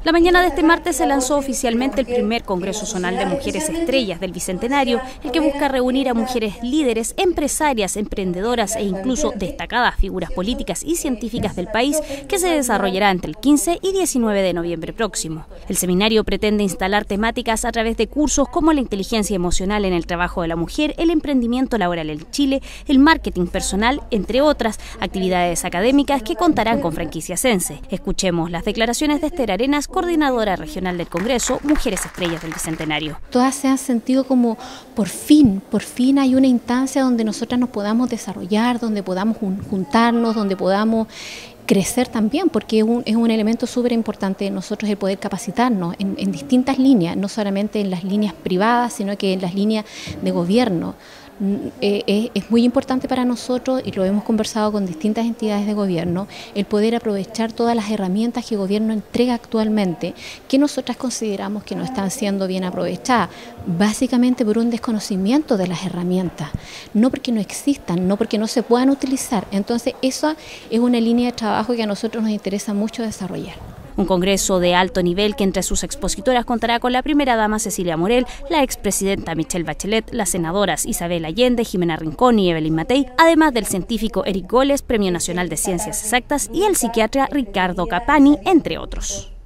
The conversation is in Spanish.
La mañana de este martes se lanzó oficialmente el primer Congreso Zonal de Mujeres Estrellas del Bicentenario, el que busca reunir a mujeres líderes, empresarias, emprendedoras e incluso destacadas figuras políticas y científicas del país, que se desarrollará entre el 15 y 19 de noviembre próximo. El seminario pretende instalar temáticas a través de cursos como la inteligencia emocional en el trabajo de la mujer, el emprendimiento laboral en Chile, el marketing personal, entre otras actividades académicas que contarán con franquicia Sense. Escuchemos las declaraciones de Esther Arenas, coordinadora regional del Congreso Mujeres Estrellas del Bicentenario. Todas se han sentido como por fin hay una instancia donde nosotras nos podamos desarrollar, donde podamos juntarnos, donde podamos crecer también, porque es un elemento súper importante de nosotros el poder capacitarnos en distintas líneas, no solamente en las líneas privadas, sino que en las líneas de gobierno. Es muy importante para nosotros, y lo hemos conversado con distintas entidades de gobierno, el poder aprovechar todas las herramientas que el gobierno entrega actualmente, que nosotras consideramos que no están siendo bien aprovechadas, básicamente por un desconocimiento de las herramientas, no porque no existan, no porque no se puedan utilizar. Entonces, esa es una línea de trabajo que a nosotros nos interesa mucho desarrollar. Un congreso de alto nivel que entre sus expositoras contará con la primera dama Cecilia Morel, la expresidenta Michelle Bachelet, las senadoras Isabel Allende, Jimena Rincón y Evelyn Matei, además del científico Eric Goles, Premio Nacional de Ciencias Exactas, y el psiquiatra Ricardo Capani, entre otros.